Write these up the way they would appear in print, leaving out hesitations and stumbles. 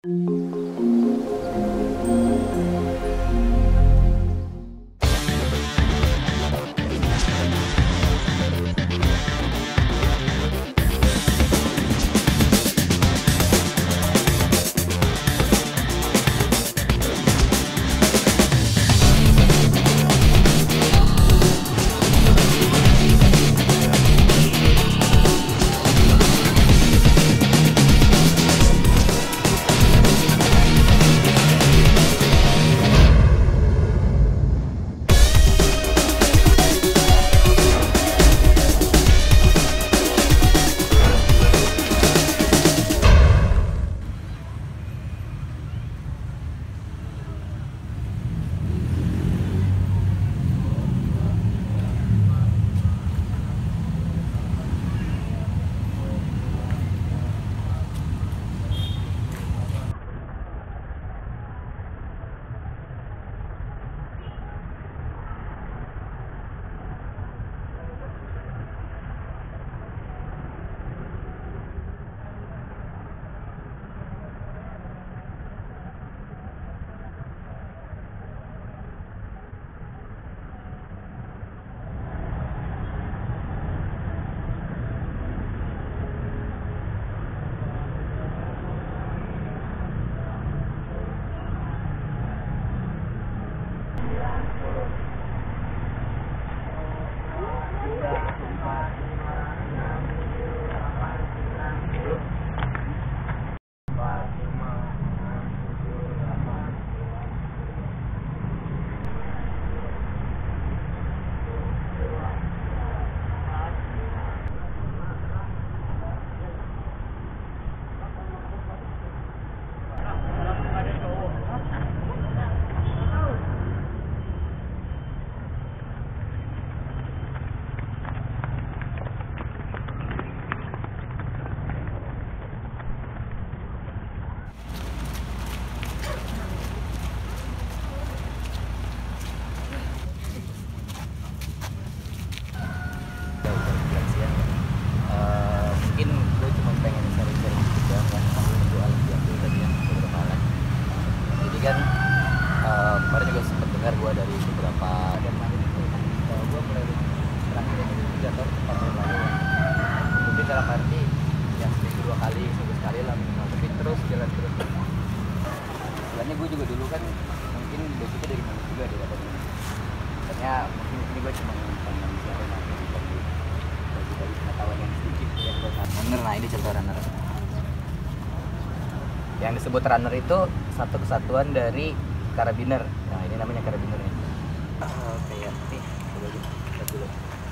Kemarin juga sempat dengar gue dari beberapa dan gue mulai terakhir ini 3 tahun 4 tahun lalu ya. Mungkin dalam arti ya seminggu 2 kali, seminggu sekali lah minimal, tapi terus jalan terus. Soalnya gue juga dulu kan mungkin basicnya dari mana juga di dapat ini. Makanya mungkin ini gue cuma pengen siapa nanti dari pengetahuan yang sedikit yang gue tahu. Runner, nah ini contoh runner. Yang disebut runner itu satu kesatuan dari karabiner. Nah ini namanya karabiner nih. Kayak nih, coba lihat dulu.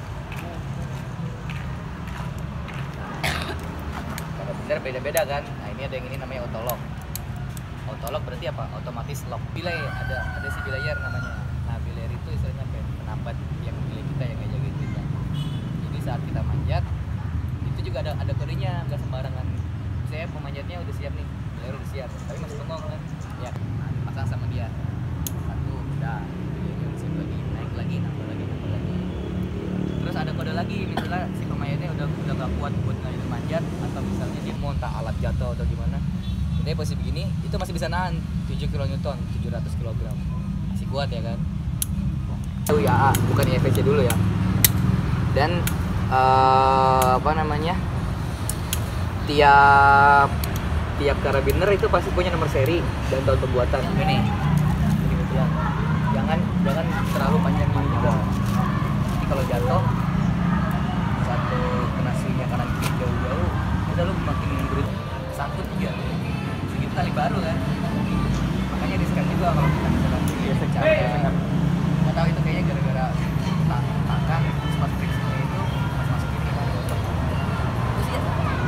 Karabiner beda-beda kan. Nah ini ada yang ini namanya autolock. Autolock berarti apa? Otomatis lock. Belay ada si belayer namanya. Nah belayer itu istilahnya kayak penambat yang belay kita yang kayak gitu kita. Jadi saat kita manjat itu juga ada kodenya, nggak sembarangan. Saya pemanjatnya udah siap nih, belayer udah siap, tapi masih bengong kan? Ya. Pasang sama dia satu udah yang sip lagi naik lagi nambah lagi terus ada kode lagi misalnya si pemainnya udah gak kuat buat ngajarin manjat atau misalnya dia mau entah alat jatuh atau gimana jadi posisi begini itu masih bisa nahan 7 kN 700 kg masih kuat ya kan UIAA bukan IFC dulu ya dan apa namanya tiap karabiner itu pasti punya nomor seri dan tahun pembuatan. Ini kebetulan. Jangan terlalu panjang juga. Jadi kalau jatuh satu kena swingnya kanan kiri jauh-jauh, udah lu makin berit sangkut dia. Sedikit kali baru kan. Makanya riskan juga kalau kita misalkan biasa cara nggak tahu itu kayaknya gara-gara takkan pas friksinya itu pas masukin ke motor. Terus ya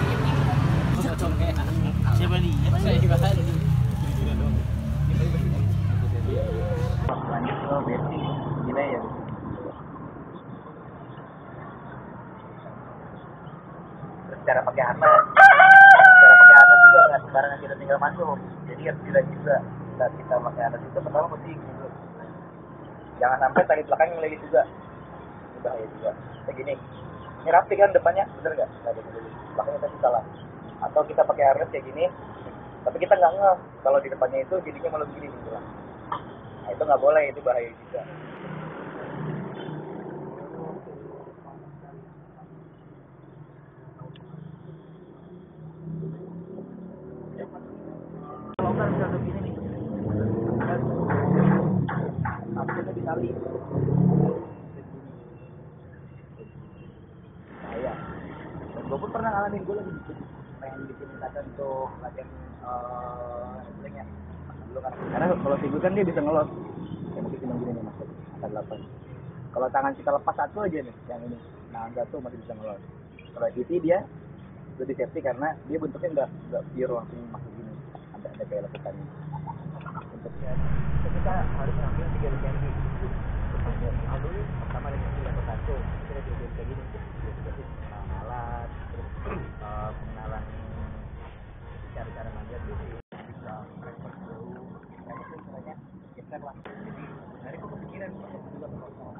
siapa nih? Saya juga ada di lanjut ke basic gila ya. Terus cara pakai harness juga nggak sembarangan kita tinggal masuk. Jadi harus dilihat juga saat kita pakai harness itu pertama mesti gitu. Jangan sampai tali belakang ngelilih juga. Ini bahaya juga. Kayak gini. Ini rapi kan depannya, bener nggak? Nggak ada belakangnya tadi salah. Atau kita pakai harness kayak gini Tapi kita nggak ngeh kalau di depannya itu jadinya malah begini gitu lah. Nah itu nggak boleh, itu bahaya juga. Kalau kan udah begini nih, akhirnya ditali. Bahaya. Dan gue pun pernah ngalamin, gue lagi pengen bikin misalkan untuk latihan wrestlingnya dulu kan. Karena kalau figur kan dia bisa ngelos. Ya mungkin cuma gini nih maksud angka 8. Kalau tangan kita lepas satu aja nih, yang ini, nah angka tuh masih bisa ngelos. Kalau GT dia lebih safety karena dia bentuknya nggak pure langsung masuk gini, ada kayak lekukannya. Bentuknya kita harus ngambil 3 cm. Dulu pertama dengan level 1 kita diajarin kayak gini, jadi alat, terus pengenalan cara-cara manjat gitu, bisa rekod dulu, yang penting caranya geser lah. Jadi dari itu kepikiran juga kalau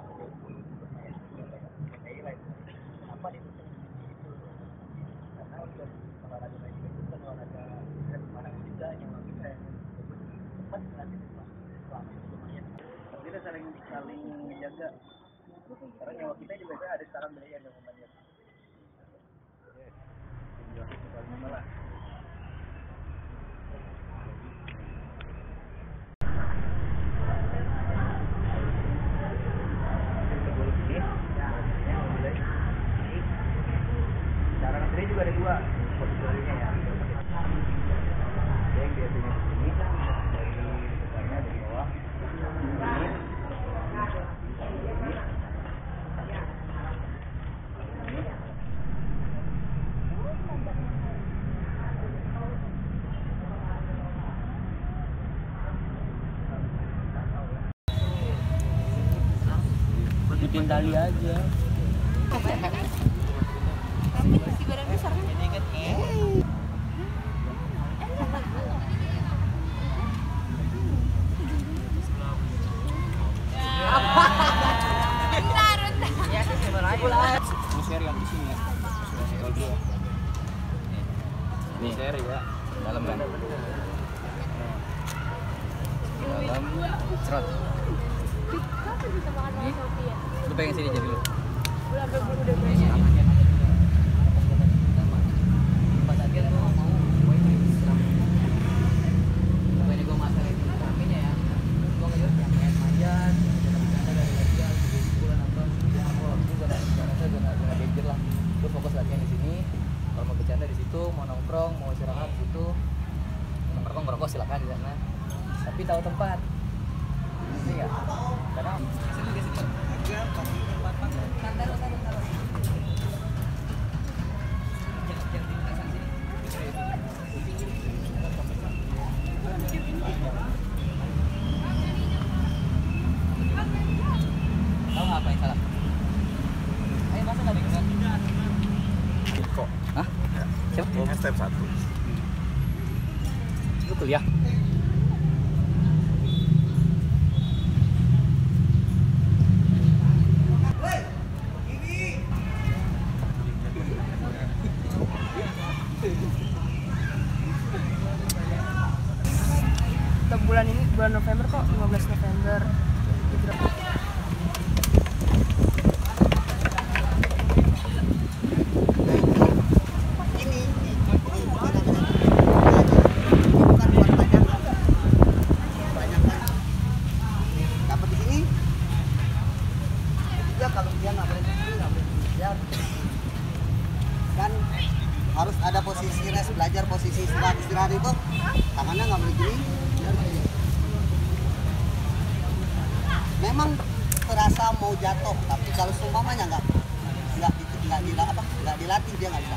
kayak apa itu karena udah olahraga lain juga itu kan olahraga dan semarang juga yang lebih kayak cepat nanti selama itu lumayan kita saling menjaga karena nyawa kita juga ada sekarang beliau yang namanya malah cara ngetrenya juga ada 2 posisinya ya. Ada yang biasanya di sini dari depannya dari bawah ikutin tali aja. Si badan besar kan? Jadi kan share yang di sini ya. Ini share ya. Dalam kan. Dalam cerot. Lu pengen sini jadi lu. udah berburu udah banyak. Pas aja tuh mau pokoknya gue masalah itu ramenya ya gue ngeliat yang main manjat ada dari latihan bulan apa gue gak danger lah gue fokus latihan di sini kalau mau bercanda di situ mau nongkrong mau istirahat di situ nongkrong ngerokok silakan di sana tapi tahu tempat iya karena sini agak pasti tempat santai tahu nggak apa yang salah? Ayo masa nggak dengar? Info. Hah? Siapa? Step 1. Lu kuliah? Bulan ini bulan November kok 15 November. Kan harus ada posisi rest, belajar posisi istirahat itu tangannya nggak boleh gini. Memang terasa mau jatuh, tapi kalau seumpamanya nggak dilatih dia nggak bisa.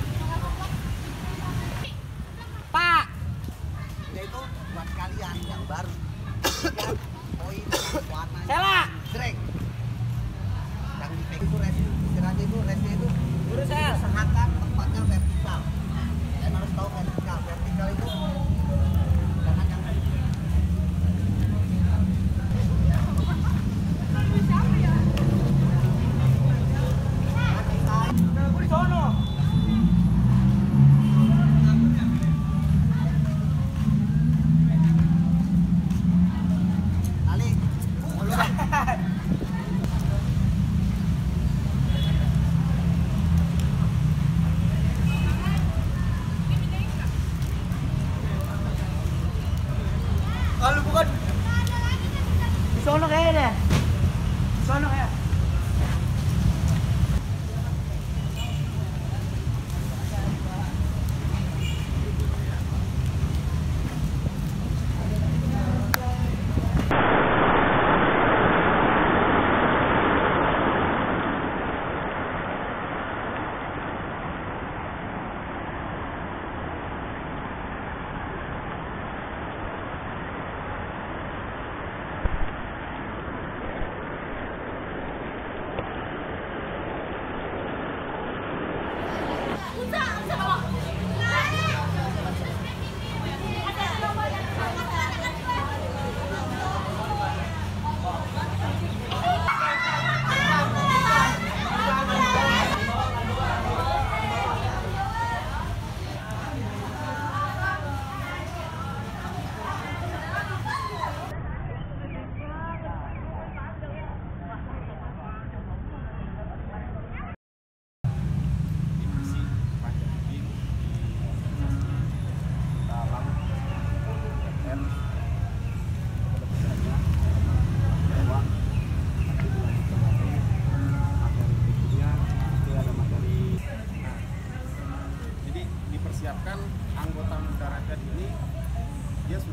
Pak, Itu buat kalian yang baru. Poin warna drag. Yang di itu rest, istirahatnya itu restnya itu usahakan tempatnya vertikal. Kalian harus tahu vertikal. Vertikal itu jangan yang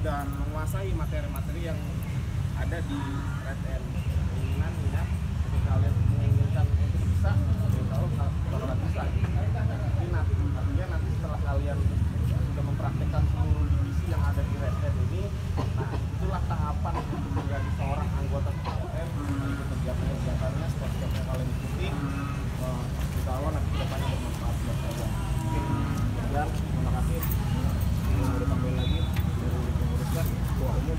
dan menguasai materi-materi yang ada di Red End. Keinginan ya, ketika kalian menginginkan untuk bisa, insya Allah bakalan bisa. Jadi artinya nanti setelah kalian sudah mempraktekkan seluruh divisi yang ada di Red End ini, nah itulah tahapan untuk menjadi seorang anggota KPM, ikut kegiatan-kegiatannya, step-step yang kalian ikuti. Insya Allah nanti kedepannya bermanfaat buat kalian. Sekian, terima kasih. Yang udah tambahin lagi dari penguruskan ketua umum.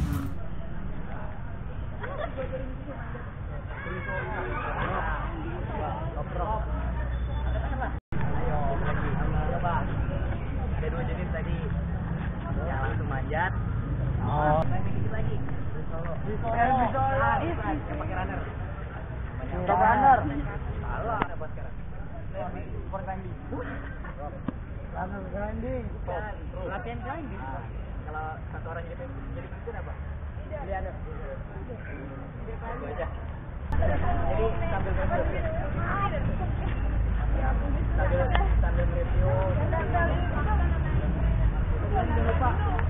Ada 2 jenis tadi yang langsung manjat. Lagi. Yang pakai runner. Coba runner. Halo, ada buat sekarang. For climbing. Runner grinding. Latihan grinding. Kalau satu orang jadi pemimpin apa? Pilih ada. Itu aja. Jadi sambil review. Sambil review. Jangan lupa